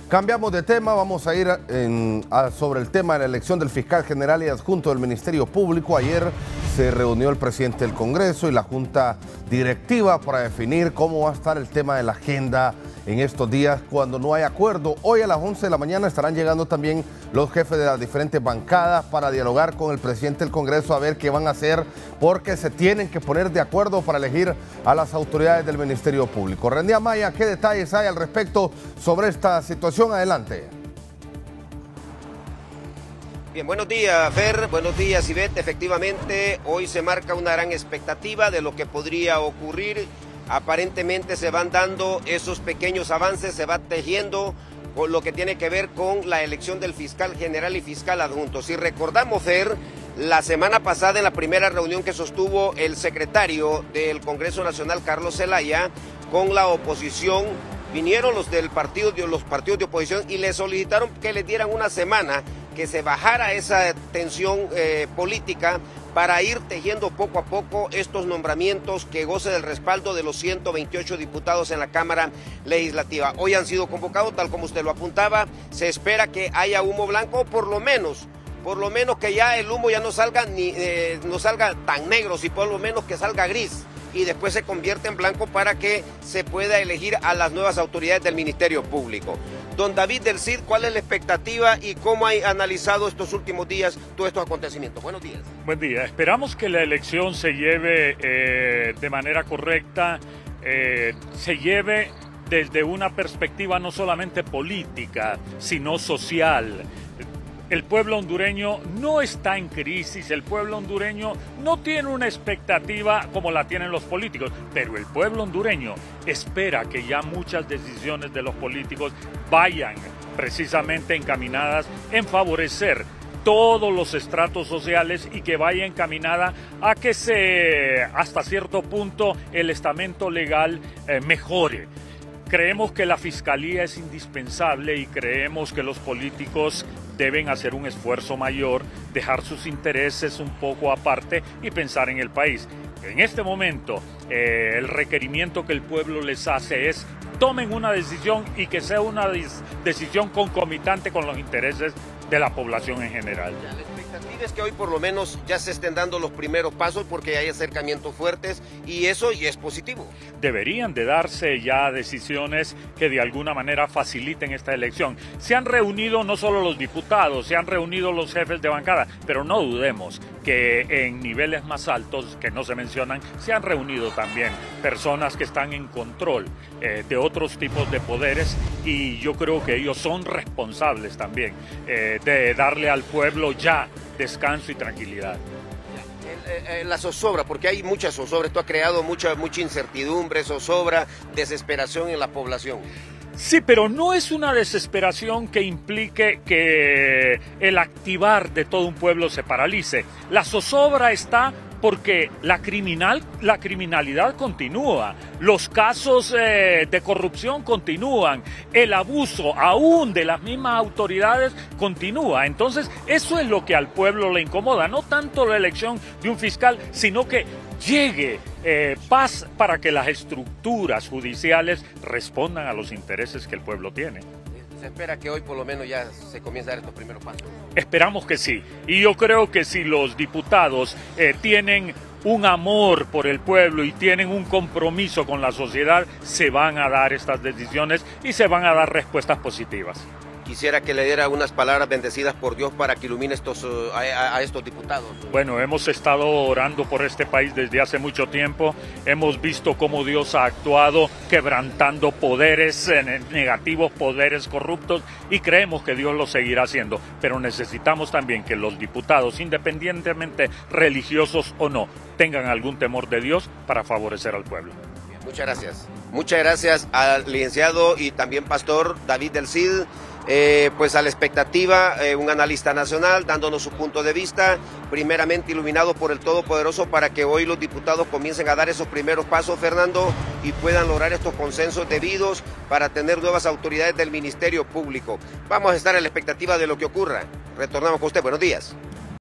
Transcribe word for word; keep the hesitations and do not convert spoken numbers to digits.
Cambiamos de tema, vamos a ir en, a, sobre el tema de la elección del fiscal general y adjunto del Ministerio Público. Ayer se reunió el presidente del Congreso y la Junta Directiva para definir cómo va a estar el tema de la agenda en estos días cuando no hay acuerdo. Hoy a las once de la mañana estarán llegando también los jefes de las diferentes bancadas para dialogar con el presidente del Congreso a ver qué van a hacer, porque se tienen que poner de acuerdo para elegir a las autoridades del Ministerio Público. René Amaya, ¿qué detalles hay al respecto sobre esta situación? Adelante. Bien, buenos días, Fer, buenos días, Ivette. Efectivamente, hoy se marca una gran expectativa de lo que podría ocurrir. Aparentemente se van dando esos pequeños avances, se va tejiendo con lo que tiene que ver con la elección del fiscal general y fiscal adjunto. Si recordamos, Fer, la semana pasada en la primera reunión que sostuvo el secretario del Congreso Nacional, Carlos Zelaya, con la oposición, vinieron los del partido, los partidos de oposición y le solicitaron que les dieran una semana, que se bajara esa tensión eh, política para ir tejiendo poco a poco estos nombramientos que goce del respaldo de los ciento veintiocho diputados en la Cámara Legislativa. Hoy han sido convocados, tal como usted lo apuntaba, se espera que haya humo blanco, por lo menos, por lo menos que ya el humo ya no salga, ni, eh, no salga tan negro, sino por lo menos que salga gris, y después se convierte en blanco para que se pueda elegir a las nuevas autoridades del Ministerio Público. Don David del Cid, ¿cuál es la expectativa y cómo ha analizado estos últimos días todos estos acontecimientos? Buenos días. Buen día. Esperamos que la elección se lleve eh, de manera correcta, eh, se lleve desde una perspectiva no solamente política, sino social. El pueblo hondureño no está en crisis, el pueblo hondureño no tiene una expectativa como la tienen los políticos, pero el pueblo hondureño espera que ya muchas decisiones de los políticos vayan precisamente encaminadas en favorecer todos los estratos sociales y que vaya encaminada a que se, hasta cierto punto, el estamento legal eh, mejore. Creemos que la fiscalía es indispensable y creemos que los políticos deben hacer un esfuerzo mayor, dejar sus intereses un poco aparte y pensar en el país. En este momento, eh, el requerimiento que el pueblo les hace es tomen una decisión y que sea una decisión concomitante con los intereses de la población en general. La expectativa es que hoy por lo menos ya se estén dando los primeros pasos porque hay acercamientos fuertes y eso ya es positivo. Deberían de darse ya decisiones que de alguna manera faciliten esta elección. Se han reunido no solo los diputados, se han reunido los jefes de bancada, pero no dudemos que en niveles más altos, que no se mencionan, se han reunido también personas que están en control eh, de otros tipos de poderes y yo creo que ellos son responsables también eh, de darle al pueblo ya descanso y tranquilidad. La zozobra, porque hay mucha zozobra, esto ha creado mucha, mucha incertidumbre, zozobra, desesperación en la población. Sí, pero no es una desesperación que implique que el activar de todo un pueblo se paralice. La zozobra está porque la, criminal, la criminalidad continúa, los casos eh, de corrupción continúan, el abuso aún de las mismas autoridades continúa. Entonces, eso es lo que al pueblo le incomoda, no tanto la elección de un fiscal, sino que llegue eh, paz para que las estructuras judiciales respondan a los intereses que el pueblo tiene. Se espera que hoy por lo menos ya se comience a dar estos primeros pasos. Esperamos que sí. Y yo creo que si los diputados eh, tienen un amor por el pueblo y tienen un compromiso con la sociedad, se van a dar estas decisiones y se van a dar respuestas positivas. Quisiera que le diera unas palabras bendecidas por Dios para que ilumine estos, uh, a, a estos diputados. Bueno, hemos estado orando por este país desde hace mucho tiempo. Hemos visto cómo Dios ha actuado quebrantando poderes eh, negativos, poderes corruptos, y creemos que Dios lo seguirá haciendo. Pero necesitamos también que los diputados, independientemente religiosos o no, tengan algún temor de Dios para favorecer al pueblo. Bien, muchas gracias. Muchas gracias al licenciado y también pastor David del Cid. Eh, pues a la expectativa, eh, un analista nacional dándonos su punto de vista, primeramente iluminado por el Todopoderoso para que hoy los diputados comiencen a dar esos primeros pasos, Fernando, y puedan lograr estos consensos debidos para tener nuevas autoridades del Ministerio Público. Vamos a estar a la expectativa de lo que ocurra. Retornamos con usted. Buenos días.